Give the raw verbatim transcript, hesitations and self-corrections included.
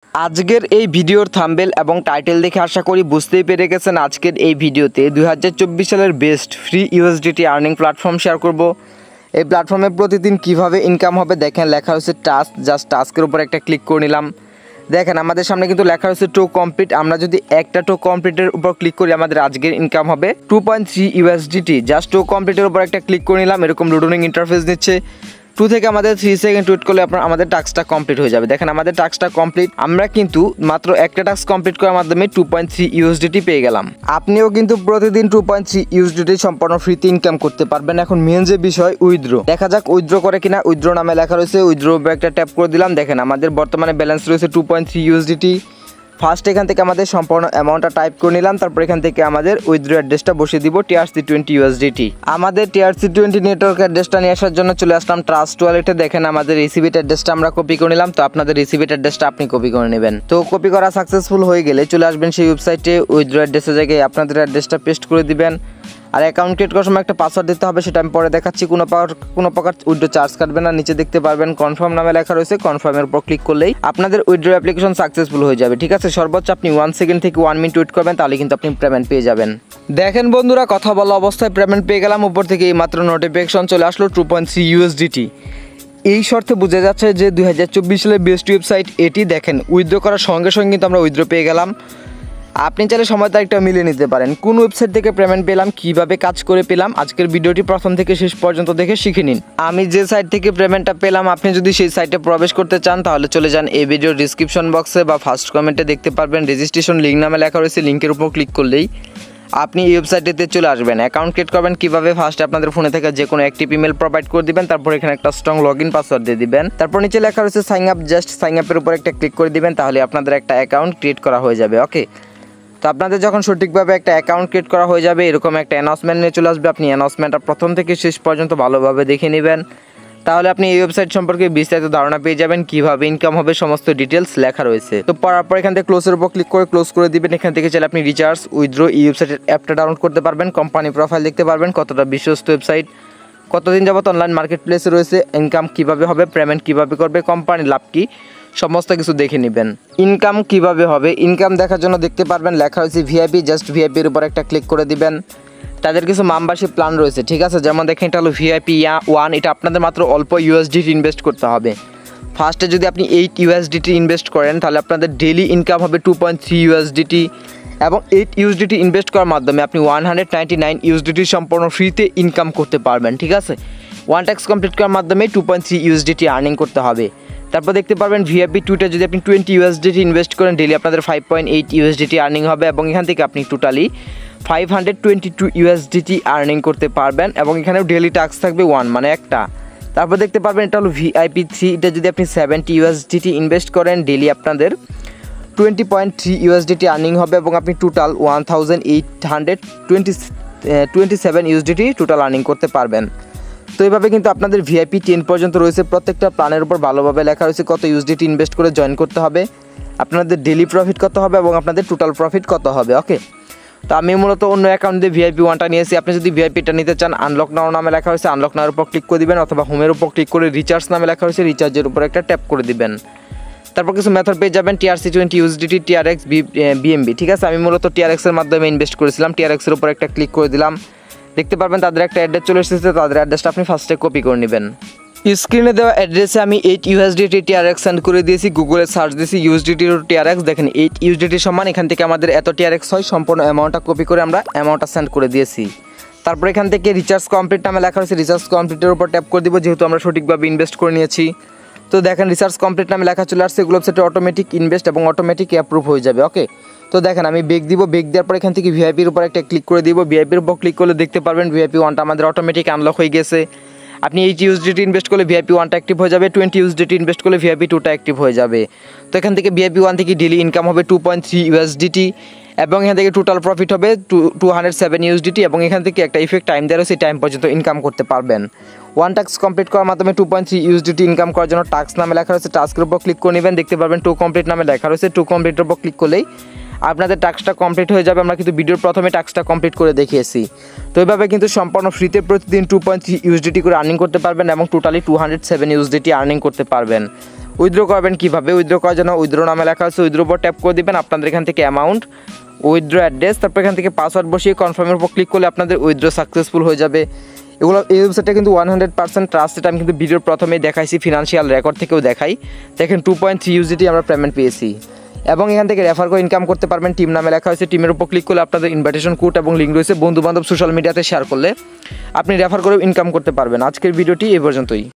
আজকের এই ভিডিওর থাম্বনেল এবং টাইটেল দেখে আশা করি বুঝতেই পেরে গেছেন আজকের এই ভিডিওতে দুই হাজার চব্বিশ সালের best free USDT earning platform শেয়ার করব। এই প্ল্যাটফর্মে প্রতিদিন কিভাবে ইনকাম হবে দেখেন, লেখা হচ্ছে টাস্ক। জাস্ট টাস্কের উপর একটা ক্লিক করে নিলাম। দেখেন আমাদের সামনে কিন্তু লেখা হচ্ছে টো কমপ্লিট। আমরা যদি একটা টো কমপ্লিটের উপর ক্লিক করি আমাদের আজকের ইনকাম হবে two point three USDT. Just টো কমপ্লিটের উপর একটা ক্লিক করে নিলাম। এরকম লোডিং ইন্টারফেস দিচ্ছে। টু থেকে আমাদের থ্রি সেকেন্ড ওয়েট করলে আপনার আমাদের টাস্কটা কমপ্লিট হয়ে যাবে। দেখেন আমাদের টাস্কটা কমপ্লিট। আমরা কিন্তু মাত্র একটা টাস্ক কমপ্লিট করার মাধ্যমে টু পয়েন্ট থ্রি ইউএসডিটি পেয়ে গেলাম। আপনিও কিন্তু প্রতিদিন টু পয়েন্ট থ্রি ইউএসডিটি সম্পূর্ণ ফ্রিতে ইনকাম করতে পারবেন। এখন মেন যে বিষয় উইথড্র, দেখা যাক উইথড্র করে কিনা। উইথড্র নামে লেখা রয়েছে, উইথড্র একটা ট্যাপ করে দিলাম। দেখেন আমাদের বর্তমানে ব্যালেন্স রয়েছে two point three USDT. First এখান থেকে আমাদের সম্পূর্ণ অ্যামাউন্টটা টাইপ করে নিলাম। তারপর এখান থেকে আমাদের উইথড্র অ্যাড্রেসটা বসিয়ে দিব টিআরসি টোয়েন্টি ইউএসডিটি। আমাদের টিআরসি টোয়েন্টি নেটওয়ার্ক অ্যাড্রেসটা নিয়ে আসার জন্য চলে আসলাম ট্রাস্ট ওয়ালেটে। দেখেন আমাদের রিসিভিট অ্যাড্রেসটা আমরা কপি করে নিলাম। তো আপনাদের রিসিভিট অ্যাড্রেসটা আপনি কপি করে নেবেন। তো কপি করা সাকসেসফুল হয়ে গেলে চলে আসবেন সেই ওয়েবসাইটে। উইথড্র অ্যাড্রেসের জায়গায় আপনাদের অ্যাড্রেসটা পেস্ট করে দিবেন। আর অ্যাকাউন্ট ক্রিয়েট করার সময় একটা পাসওয়ার্ড দিতে হবে, সেটা আমি পরে দেখাচ্ছি। কোনো প্রকার কোনো প্রকার উইথড্র চার্জ কাটবে না। নিচে দেখতে পারবেন কনফার্ম নামে লেখা রয়েছে। কনফার্মের উপর ক্লিক করলেই আপনাদের উইথড্র অ্যাপ্লিকেশন সাকসেসফুল হয়ে যাবে। ঠিক আছে, সর্বোচ্চ আপনি ওয়ান সেকেন্ড থেকে ওয়ান মিনিট ওয়েট করবেন, তাহলে কিন্তু আপনি পেমেন্ট পেয়ে যাবেন। দেখেন বন্ধুরা, কথা বলা অবস্থায় পেমেন্ট পেয়ে গেলাম। উপর থেকে এই মাত্র নোটিফিকেশন চলে আসলো টু পয়েন্ট থ্রি ইউএসডিটি। এই শর্তে বোঝা যাচ্ছে যে দুই হাজার চব্বিশ সালের বেস্ট ওয়েবসাইট এটি। দেখেন উইথড্র করার সঙ্গে সঙ্গে কিন্তু আমরা উইথড্র পেয়ে গেলাম। আপনি চাইলে সময় তারিখটা মিলিয়ে নিতে পারেন। কোন ওয়েবসাইট থেকে পেমেন্ট পেলাম, কিভাবে কাজ করে পেলাম, আজকের ভিডিওটি প্রথম থেকে শেষ পর্যন্ত দেখে শিখে নিন। আমি যে সাইট থেকে পেমেন্টটা পেলাম, আপনি যদি সেই সাইটে প্রবেশ করতে চান তাহলে চলে যান এই ভিডিওর ডিসক্রিপশন বক্সে বা ফার্স্ট কমেন্টে দেখতে পারবেন রেজিস্ট্রেশন লিঙ্ক নামে লেখা রয়েছে। লিঙ্কের উপর ক্লিক করলেই আপনি এই ওয়েবসাইটেতে চলে আসবেন। অ্যাকাউন্ট ক্রিয়েট করবেন কীভাবে, ফার্স্টে আপনাদের ফোনে থেকে যে কোনো একটি ইমেল প্রোভাইড করে দিবেন। তারপর এখানে একটা স্ট্রং লগ ইন পাসওয়ার্ড দিয়ে দিবেন। তারপর নিচে লেখা রয়েছে সাইন আপ। জাস্ট সাইন আপের উপর একটা ক্লিক করে দিবেন, তাহলে আপনাদের একটা অ্যাকাউন্ট ক্রিয়েট করা হয়ে যাবে। ওকে, তো আপনাদের যখন সঠিকভাবে একটা অ্যাকাউন্ট ক্রিয়েট করা হয়ে যাবে, এরকম একটা অ্যানাউন্সমেন্ট নিয়ে চলে আসবে। আপনি অ্যানাউন্সমেন্টটা প্রথম থেকে শেষ পর্যন্ত ভালোভাবে দেখে নেবেন, তাহলে আপনি এই ওয়েবসাইট সম্পর্কে বিস্তারিত ধারণা পেয়ে যাবেন। কীভাবে ইনকাম হবে সমস্ত ডিটেলস লেখা রয়েছে। তো পড়ার পর এখান থেকে ক্লোজের উপর ক্লিক করে ক্লোজ করে দিবেন। এখান থেকে চাইলে আপনি রিচার্জ, উইথড্র এই ওয়েবসাইটের অ্যাপটা ডাউনলোড করতে পারবেন। কোম্পানি প্রোফাইল দেখতে পারবেন, কতটা বিশ্বস্ত ওয়েবসাইট, কতদিন যাবত অনলাইন মার্কেট প্লেসে রয়েছে, ইনকাম কীভাবে হবে, পেমেন্ট কীভাবে করবে, কোম্পানির লাভ কী, সমস্ত কিছু দেখে নেবেন। ইনকাম কিভাবে হবে, ইনকাম দেখার জন্য দেখতে পারবেন লেখা হয়েছে ভিআইপি। জাস্ট ভিআইপির উপর একটা ক্লিক করে দিবেন। তাদের কিছু মেম্বারশিপ প্ল্যান রয়েছে। ঠিক আছে, যেমন দেখেন এটা হলো ভিআইপি ওয়ান। এটা আপনাদের মাত্র অল্প ইউএসডিটি ইনভেস্ট করতে হবে। ফার্স্টে যদি আপনি এইট ইউএসডিটি ইনভেস্ট করেন তাহলে আপনাদের ডেইলি ইনকাম হবে টু পয়েন্ট থ্রি ইউএসডিটি, এবং এইট ইউএসডিটি ইনভেস্ট করার মাধ্যমে আপনি one hundred ninety nine USDT সম্পূর্ণ ফ্রিতে ইনকাম করতে পারবেন। ঠিক আছে, ওয়ান ট্যাক্স কমপ্লিট করার মাধ্যমে two point three USDT earning করতে হবে। তারপর দেখতে পারবেন ভিআইপি টুটা যদি আপনি টোয়েন্টি ইউএসডিটি ইনভেস্ট করেন, ডেলি আপনাদের five point eight USDT earning হবে, এবং এখান থেকে আপনি totally five hundred twenty two USDT earning করতে পারবেন। এবং এখানেও ডেলি টাস্ক থাকবে ওয়ান, মানে একটা। তারপর দেখতে পারবেন এটা হলো ভিআইপি থ্রি। এটা যদি আপনি সেভেন্টি ইউএসডিটি ইনভেস্ট করেন, ডেলি আপনাদের twenty point three USDT earning হবে, এবং আপনি total one thousand eight hundred twenty twenty seven USDT total earning করতে পারবেন। তো এইভাবে কিন্তু আপনাদের ভিআইপি টেন পর্যন্ত রয়েছে। প্রত্যেকটা প্ল্যানের উপর ভালোভাবে লেখা রয়েছে কত ইউএসডিটি ইনভেস্ট করে জয়েন করতে হবে, আপনাদের ডেলি প্রফিট কত হবে, এবং আপনাদের টোটাল প্রফিট কত হবে। ওকে, তো আমি মূলত অন্য অ্যাকাউন্ট দিয়ে ভিআইপি ওয়ানটা নিয়েছি। আপনি যদি ভিআইপিটা নিতে চান, আনলক নাও নামে লেখা হয়েছে, আনলক নাওয়ার উপর ক্লিক করে দিবেন, অথবা হোমের উপর ক্লিক করে রিচার্জ নামে লেখা হয়েছে, রিচার্জের উপর একটা ট্যাপ করে দিবেন। তারপর কিছু মেথড পেয়ে যাবেন, TRC twenty USDT, TRX, BMB. ঠিক আছে, আমি মূলত টিআরএক্সের মাধ্যমে ইনভেস্ট করেছিলাম। টিআরএক্সের উপর একটা ক্লিক করে দিলাম। দেখতে পারবেন তাদের একটা অ্যাড্রেস চলে এসেছে। তাদের অ্যাড্রেসটা আপনি ফার্স্টে কপি করে নেবেন। স্ক্রিনে দেওয়া অ্যাড্রেসে আমি এইট ইউএসডিটি টিআরএক্স সেন্ড করে দিয়েছি। গুগলে সার্চ দিয়েছি ইউএসডিটি টিআরএক্স। দেখেন এইট ইউএসডিটি সমান এখান থেকে আমাদের এত টিআরএক্স হয়। সম্পূর্ণ অ্যামাউন্টটা কপি করে আমরা অ্যামাউন্টটা সেন্ড করে দিয়েছি। তারপর এখান থেকে রিচার্জ কমপ্লিট নামে লেখা হয়েছে, রিচার্জ কমপ্লিটের উপর ট্যাপ করে দিব, যেহেতু আমরা সঠিকভাবে ইনভেস্ট করে নিয়েছি। তো দেখেন রিচার্জ কমপ্লিট নামে লেখা চলে আসছে। এগুলো সেটা অটোমেটিক ইনভেস্ট এবং অটোমেটিক অ্যাপ্রুভ হয়ে যাবে। ওকে, তো দেখেন আমি বেগ দিব। বেগ দেওয়ার পর এখান থেকে ভিআইপির উপর একটা ক্লিক করে দিব। ভিআইপির উপর ক্লিক করলে দেখতে পারবেন ভিআইপি ওয়ানটা আমাদের অটোমেটিক আনলক হয়ে গেছে। আপনি এইট ইউএসডিটি ইনভেস্ট করলে ভিআইপি ওয়ানটা অ্যাক্টিভ হয়ে যাবে, টোয়েন্টি ইউএসডিটি ইনভেস্ট করলে ভিআইপি টুটা অ্যাক্টিভ হয়ে যাবে। তো এখান থেকে ভিআইপি ওয়ান থেকে ডেলি ইনকাম হবে টু পয়েন্ট থ্রি ইউএসডিটি, এবং এখান থেকে টোটাল প্রফিট হবে two two hundred seven USDT, এবং এখান থেকে একটা ইফেক্ট টাইম দেওয়া রয়েছে, টাইম পর্যন্ত ইনকাম করতে পারবেন। ওয়ান টাস্ক কমপ্লিট করার মাধ্যমে two point three USDT income করার জন্য টাস্ক নামে লেখা রয়েছে, টাস্কের উপর ক্লিক করে নেবেন। দেখতে পারবেন টু কমপ্লিট নামে লেখা রয়েছে। টু কমপ্লিটের উপর ক্লিক করলেই আপনাদের টাস্কটা কমপ্লিট হয়ে যাবে। আমরা কিন্তু ভিডিওর প্রথমে টাস্কটা কমপ্লিট করে দেখিয়েছি। তো এইভাবে কিন্তু সম্পূর্ণ ফ্রিতে প্রতিদিন টু পয়েন্ট থ্রি ইউএসডিটি করে আর্নিং করতে পারবেন, এবং totally two hundred seven USDT earning করতে পারবেন। উইথড্র করবেন কীভাবে, উইথড্র করার জন্য উইথড্র নামে লেখা আছে উইথড্র উপর ট্যাপ করে দেবেন। আপনাদের এখান থেকে অ্যামাউন্ট, উইথড্র অ্যাড্রেস, তারপর এখান থেকে পাসওয়ার্ড বসিয়ে কনফার্মের উপর ক্লিক করলে আপনাদের উইথড্র সাকসেসফুল হয়ে যাবে। এগুলো এই ওয়েবসাইটটা কিন্তু ওয়ান হান্ড্রেড পার্সেন্ট ট্রাস্টেড। আমি কিন্তু ভিডিওর প্রথমেই দেখাইছি, ফিনান্সিয়াল রেকর্ড থেকেও দেখাই। দেখেন টু পয়েন্ট থ্রি ইউজিটি আমরা পেমেন্ট পেয়েছি এবং এখান থেকে রেফার করে ইনকাম করতে পারবেন। টিম নামে লেখা হয়েছে, টিমের উপর ক্লিক করলে আপনাদের ইনভাইটেশন কোড এবং লিঙ্ক রয়েছে। বন্ধু বান্ধব সোশ্যাল মিডিয়াতে শেয়ার করলে আপনি রেফার করেও ইনকাম করতে পারবেন। আজকের ভিডিওটি এই পর্যন্তই।